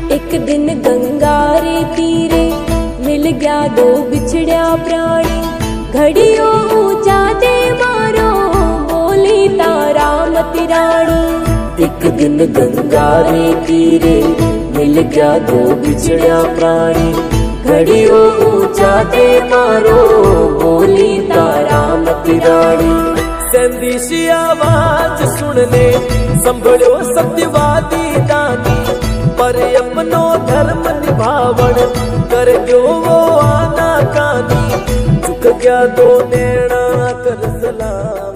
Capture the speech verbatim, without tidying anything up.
एक दिन गंगा रे तीरे मिल गया दो बिछड़िया प्राणी, घड़ियों ऊंचा दे मारो बोली तारा मती रानी। एक दिन गंगा रे तीरे मिल गया दो बिछड़िया प्राणी, घड़ियों ऊंचा दे मारो बोली तारा मती रानी। सेंधी सी आवाज सुनने संभळ्यो सत्यवादी दानी, पर अपनो धर्म निभावण कर दो वो आना कानी। झुक गया दो नैना कर सलाम।